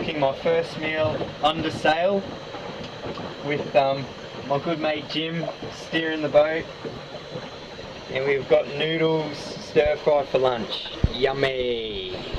cooking my first meal under sail with my good mate Jim steering the boat, and we've got noodles stir fried for lunch. Yummy!